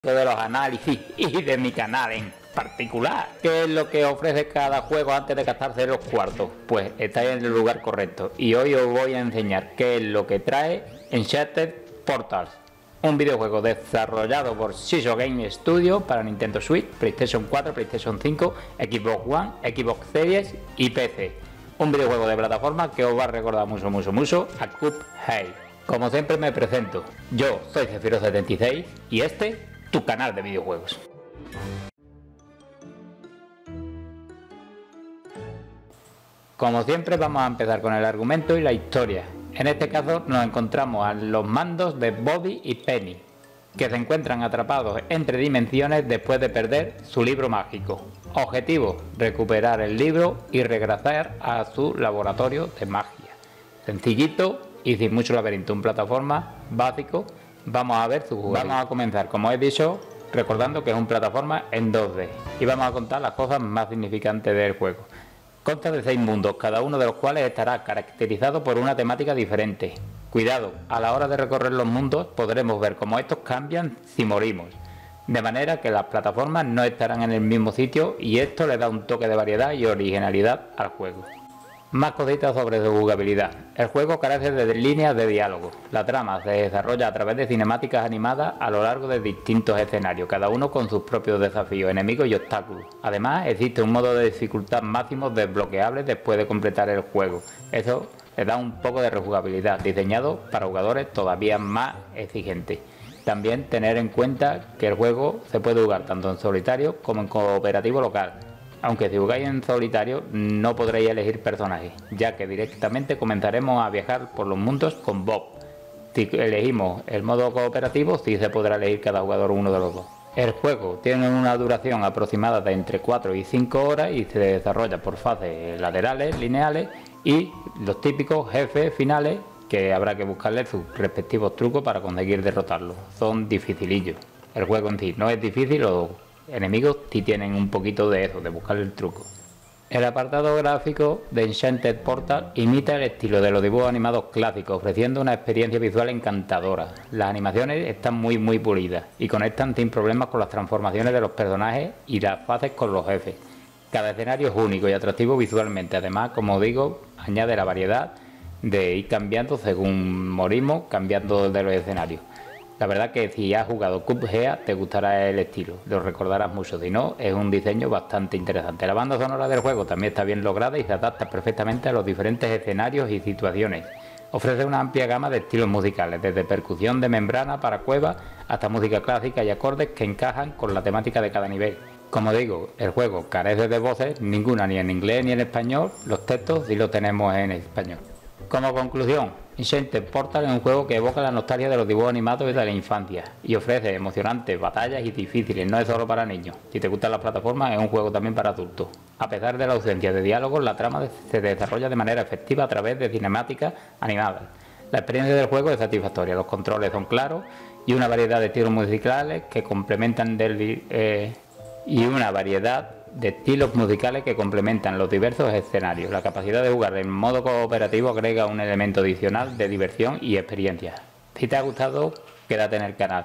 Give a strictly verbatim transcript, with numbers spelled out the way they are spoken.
de los análisis y de mi canal en particular. ¿Qué es lo que ofrece cada juego antes de gastarse los cuartos? Pues estáis en el lugar correcto y hoy os voy a enseñar qué es lo que trae Enchanted Portals, un videojuego desarrollado por Shisho Game Studio para Nintendo Switch, PlayStation cuatro, PlayStation cinco, Xbox One, Xbox Series y P C. Un videojuego de plataforma que os va a recordar mucho, mucho, mucho a Cuphead. Como siempre me presento, yo soy Zefiro setenta y seis y este, tu canal de videojuegos. Como siempre vamos a empezar con el argumento y la historia. En este caso nos encontramos a los mandos de Bobby y Penny, que se encuentran atrapados entre dimensiones después de perder su libro mágico. Objetivo: recuperar el libro y regresar a su laboratorio de magia. Sencillito y sin mucho laberinto, un plataforma básico. Vamos a ver su jugabilidad. Vamos a comenzar, como he dicho, recordando que es un plataforma en dos D y vamos a contar las cosas más significantes del juego. Consta de seis mundos, cada uno de los cuales estará caracterizado por una temática diferente. Cuidado, a la hora de recorrer los mundos podremos ver cómo estos cambian si morimos, de manera que las plataformas no estarán en el mismo sitio y esto le da un toque de variedad y originalidad al juego. Más cositas sobre su jugabilidad. El juego carece de líneas de diálogo. La trama se desarrolla a través de cinemáticas animadas a lo largo de distintos escenarios, cada uno con sus propios desafíos, enemigos y obstáculos. Además, existe un modo de dificultad máximo desbloqueable después de completar el juego. Eso le da un poco de rejugabilidad, diseñado para jugadores todavía más exigentes. También tener en cuenta que el juego se puede jugar tanto en solitario como en cooperativo local. Aunque si jugáis en solitario no podréis elegir personajes, ya que directamente comenzaremos a viajar por los mundos con Bob. Si elegimos el modo cooperativo, sí se podrá elegir cada jugador uno de los dos. El juego tiene una duración aproximada de entre cuatro y cinco horas y se desarrolla por fases laterales, lineales y los típicos jefes finales que habrá que buscarle sus respectivos trucos para conseguir derrotarlos. Son dificilillos. El juego en sí no es difícil, los enemigos sí tienen un poquito de eso, de buscar el truco. El apartado gráfico de Enchanted Portal imita el estilo de los dibujos animados clásicos, ofreciendo una experiencia visual encantadora. Las animaciones están muy muy pulidas y conectan sin problemas con las transformaciones de los personajes y las fases con los jefes. Cada escenario es único y atractivo visualmente, además, como digo, añade la variedad de ir cambiando según morimos, cambiando de los escenarios. La verdad que si has jugado Cuphead te gustará el estilo, lo recordarás mucho, si no, es un diseño bastante interesante. La banda sonora del juego también está bien lograda y se adapta perfectamente a los diferentes escenarios y situaciones. Ofrece una amplia gama de estilos musicales, desde percusión de membrana para cuevas hasta música clásica y acordes que encajan con la temática de cada nivel. Como digo, el juego carece de voces, ninguna ni en inglés ni en español, los textos sí los tenemos en español. Como conclusión, Enchanted Portal es un juego que evoca la nostalgia de los dibujos animados de la infancia y ofrece emocionantes batallas y difíciles, no es solo para niños. Si te gustan las plataformas, es un juego también para adultos. A pesar de la ausencia de diálogos, la trama se desarrolla de manera efectiva a través de cinemáticas animadas. La experiencia del juego es satisfactoria, los controles son claros y una variedad de estilos musicales que complementan del, eh, y una variedad de estilos musicales que complementan los diversos escenarios. La capacidad de jugar en modo cooperativo agrega un elemento adicional de diversión y experiencia. Si te ha gustado, quédate en el canal.